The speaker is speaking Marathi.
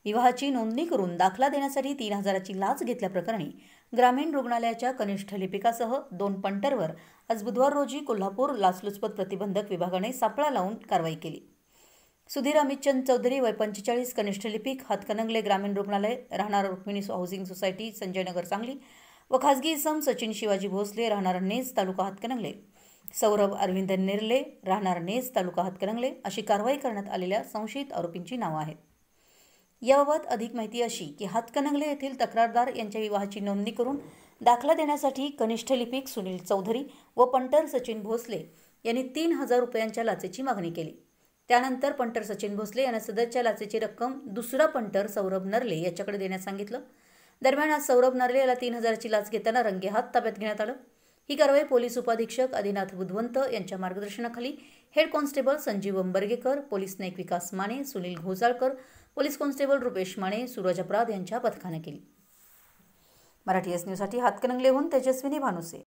विवाहाची नोंदणी करून दाखला देण्यासाठी 3,000ची लाच घेतल्याप्रकरणी ग्रामीण रुग्णालयाच्या कनिष्ठ लिपिकासह 2 पंटरवर आज बुधवार रोजी कोल्हापूर लाचलुचपत प्रतिबंधक विभागाने सापळा लावून कारवाई केली। सुधीर अमितचंद चौधरी वय 45 कनिष्ठ लिपिक हातकणंगले ग्रामीण रुग्णालय राहणार रुक्मिणी हाऊसिंग सोसायटी संजयनगर सांगली व खासगी इसम सचिन शिवाजी भोसले राहणार नेस तालुका हातकणंगले, सौरभ अरविंद निर्ले राहणार नेस तालुका हातकणंगले अशी कारवाई करण्यात आलेल्या संशयित आरोपींची नावे आहेत। याबाबत अधिक माहिती अशी की हातकणंगले येथील तक्रारदार यांच्या विवाहाची नोंदणी करून दाखला देण्यासाठी कनिष्ठ लिपिक सुनील चौधरी व पंटर सचिन भोसले यांनी 3,000 रुपयांच्या लाचेची मागणी केली। त्यानंतर पंटर सचिन भोसले यांना सदरच्या लाचेची रक्कम दुसरा पंटर सौरभ नरले याच्याकडे देण्यास सांगितलं। दरम्यान आज सौरभ नरले याला 3,000ची लाच घेताना रंगेहात ताब्यात घेण्यात आलं। ही कारवाई पोलीस उपाधीक्षक आदिनाथ बुधवंत यांच्या मार्गदर्शनाखाली head constable Sanjeev Ambargekar, police Naik Vikas Mane, Sunil Ghosalkar, police constable Rupesh Mane, Suraj Aparadh यांच्या पथकाने केली। मराठी एस न्यूजसाठी हातकणंगलेहून तेजस्विनी भानुसे।